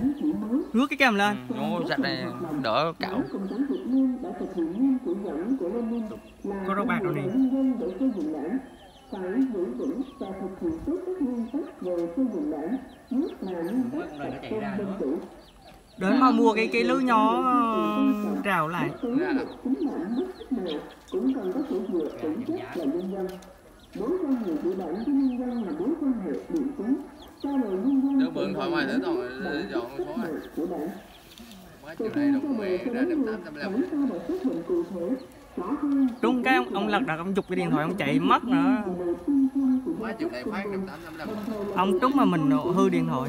Rước cái cam lên. Nó sạch này đỡ cạo. Có rau bạc đâu nè. Phải giữ vững và thực hiện tốt các nguyên tắc về xây dựng đảng, nhất là nguyên tắc tập trung dân chủ. Đến mà mua cái lưới nhỏ rào lại. Tính mạng bất thích nào cũng cần có sự dựa vững chắc là nhân dân. Mối quan hệ của đảng với nhân dân là mối quan hệ điện tín. Trao đổi nhân dân Được bữa thoại ngoài thế rồi dọn số này. Mấy chiều nay đồng mẹ ra đêm 855. Trúng cái ông lật đật ông giục cái điện thoại ông chạy mất nữa. Mấy chiều nay phát đêm 855. Ông trúng mà mình hư điện thoại.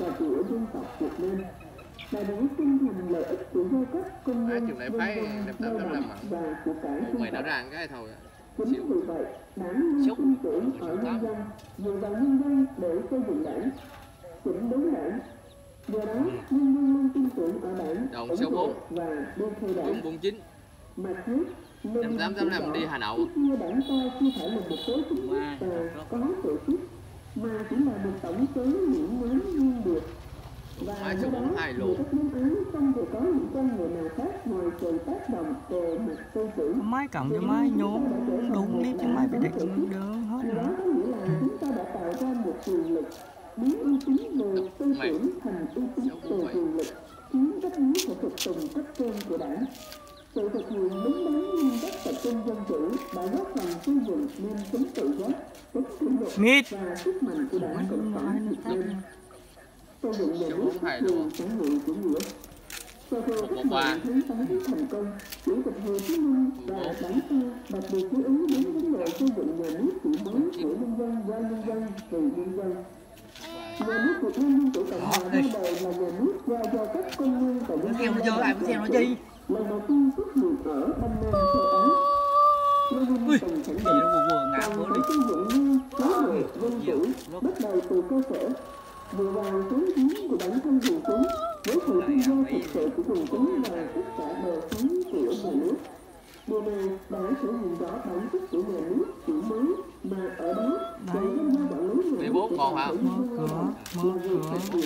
Mấy chiều nay phát đêm 855 mà. Mày đã ra ăn cái thôi. Chính vì vậy, đảng luôn tin tưởng ở nhân dân, dựa vào nhân dân để xây dựng đảng, chỉnh đốn đảng. Do đó, nhân dân luôn tin tưởng ở đảng, Đồng số 4 và đi theo đảng. 449. Mặt trước, Năm 885 đi Hà Nội. chia đảng ta chưa phải là một số chính thức và có tổ chức, mà chỉ là một tổng số những nhóm riêng biệt. Và do đó, nhiều các nhóm án không thể có những con người nào khác ngoài sự tác động về mặt tư tưởng. Máy cộng cho máy nhốn đúng clip chứ máy bị đẹp đơn hết Điều đó nữa. có nghĩa là chúng ta đã tạo ra một quyền lực biến uy tín về tư tưởng thành uy tín về quyền lực, khiến đất nước phải phục tùng cấp trên của đảng. Sự thực hiện đúng đắn nguyên tắc tập trung dân chủ đã góp phần xây dựng nên tính tự giác, tính kỷ luật và sức mạnh của đảng cộng sản Việt Nam. Xây dựng nhà nước pháp quyền xã hội chủ nghĩa. Sau khi cách mạng tháng 8 thành công, Chủ tịch Hồ Chí Minh và đảng ta đặc biệt chú ý đến vấn đề xây dựng nhà nước kiểu mới của nhân dân do nhân dân vì nhân dân. Nhà nước Việt Nam Dân Chủ Cộng hòa ra đời là nhà nước do các công nhân và nhân dân lần đầu tiên xuất hiện ở Đông Nam châu Á. Lenin từng khẳng định cần phải xây dựng nên chế độ dân chủ bắt đầu từ cơ sở, dựa vào sáng kiến của bản thân quần chúng với sự tham gia thực sự của quần chúng và tất cả đời sống của nhà nước. Điều này đã thể hiện rõ bản chất của nhà nước kiểu mới mà ở đó để tham gia quản lý nhà nước còn hả? Mở cửa.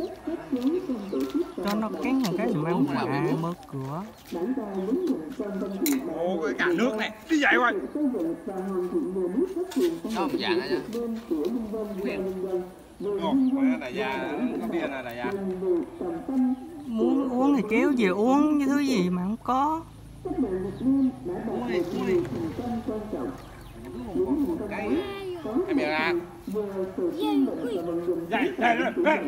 Cho nó cắn một cái mà ông mở cửa. Ồ, cái cạn nước này, đi dậy rồi. Có một dạng đó chứ. Ồ, cái này da, cái bia này là da. Muốn uống thì kéo về uống như thứ gì mà không có. Em bia ra. Dậy, dậy rồi.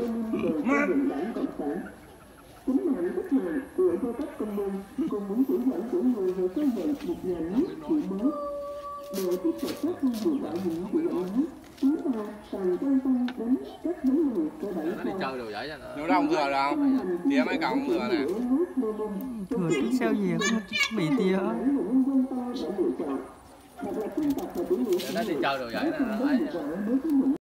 Chính mạng cách mạng của giai cấp công nhân cùng những chỉ dẫn của người về xây dựng một nhà nước kiểu mới. Để tiếp tục các công việc đạo những chỉ dẫn ấy, chúng ta cần quan tâm đến các vấn đề cơ bản Nó đi chơi đồ giỏi cho nó. Nếu đông vừa rồi không? Tía mấy cọng vừa nè. Người biết sao về bị tia. Nó đi chơi đồ giỏi cho nó.